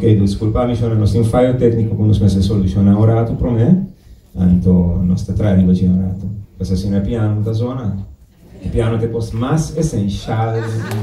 disculpa, mi sono un fallo tecnico con me se soluciona ora tu prome, tanto non sta traindo generato. Questa se non è piano da zona, il piano te post más essenziale.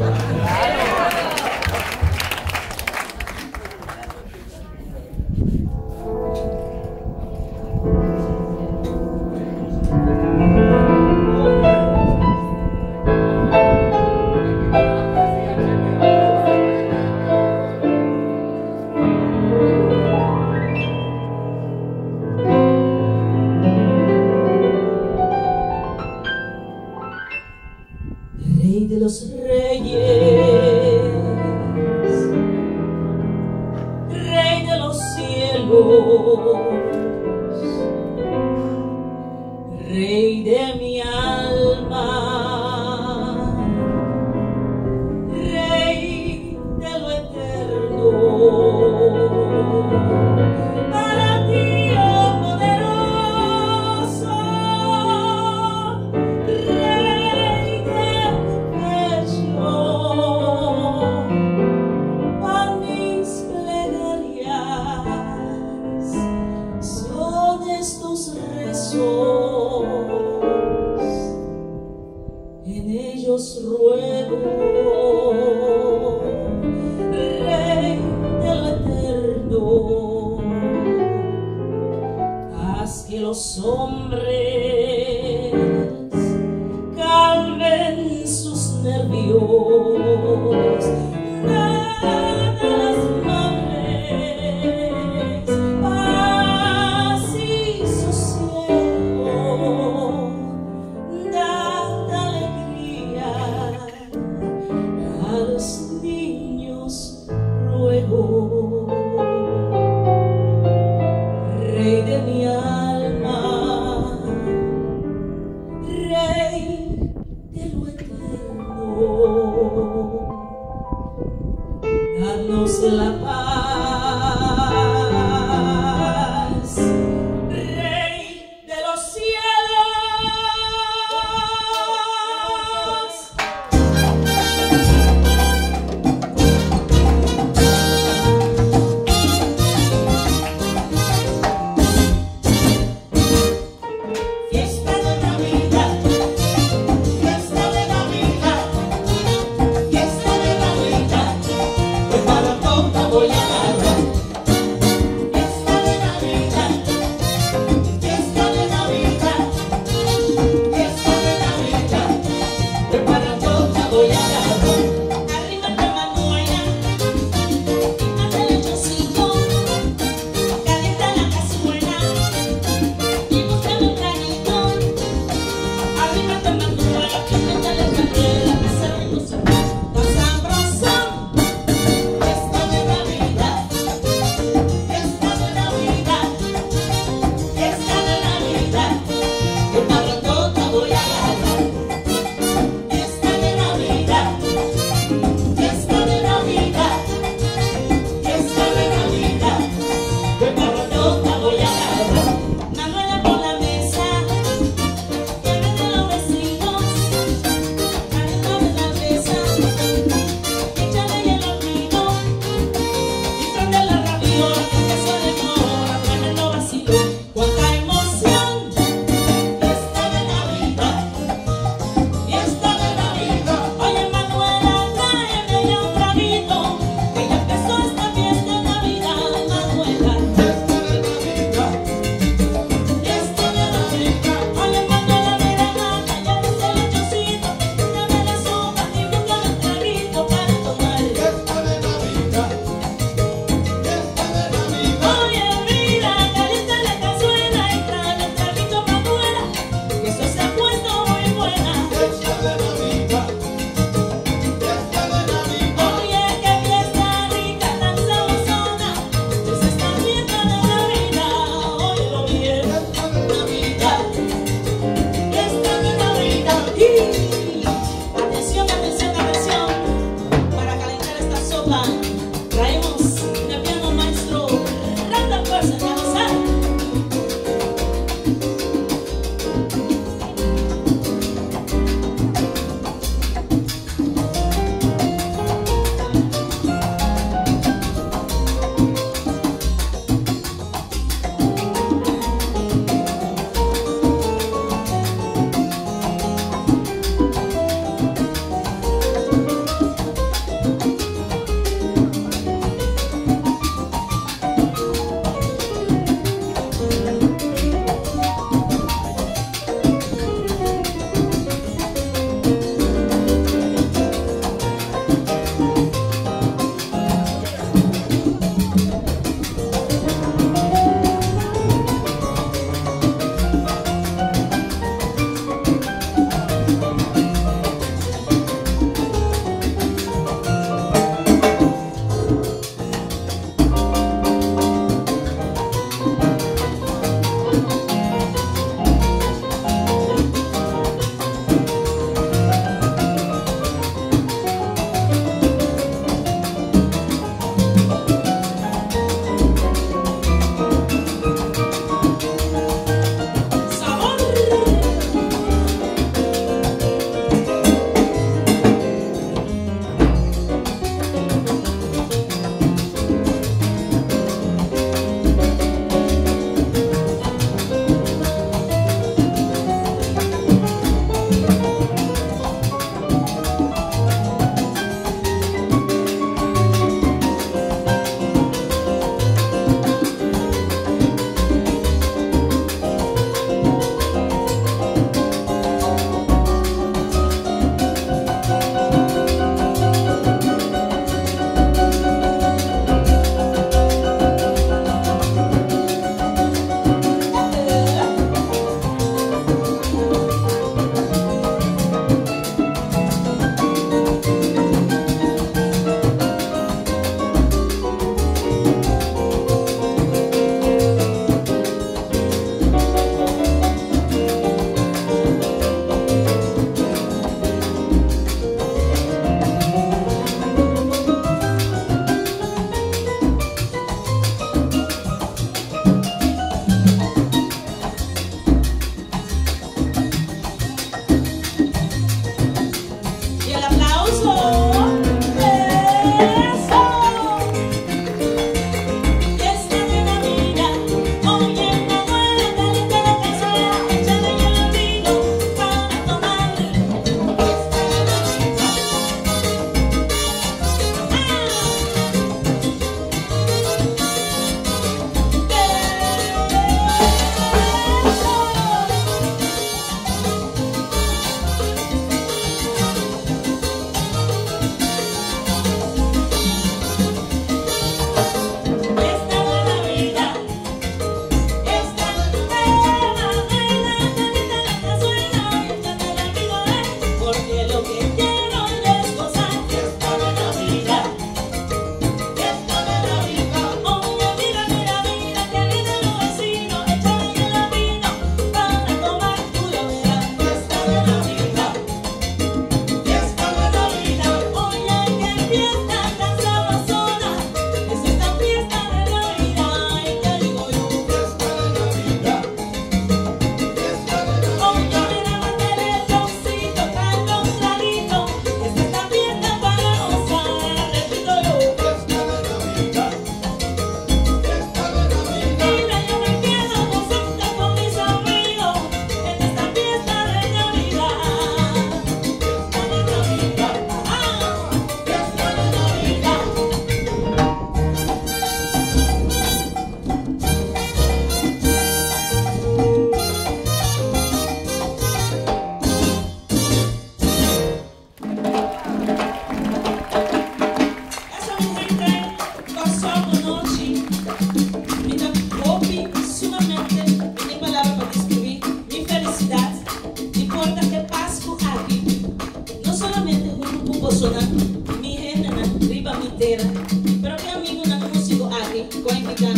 Rey de los reyes, Rey de los cielos, Rey de mi alma, Rey de lo eterno. Para ti, oh poderoso, Rey de a mis plegarias son estos rezos, en ellos ruego, Rey de lo eterno, haz que los hombres calmen sus nervios. Da de las madres paz y sosiego, da alegría a los niños ruego. Rey de mi alma,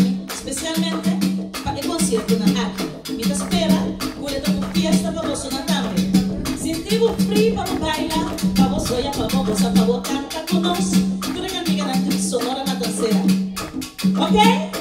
specialmente para il concerto na aqui. Mi ta spera, quelle da un fiesta pa vosso Natambre. Sentivo free pa bailar, pa vosso ya pa vosso pa vo canta con nos. Tu ne amiga na sonora na tercera. Ok?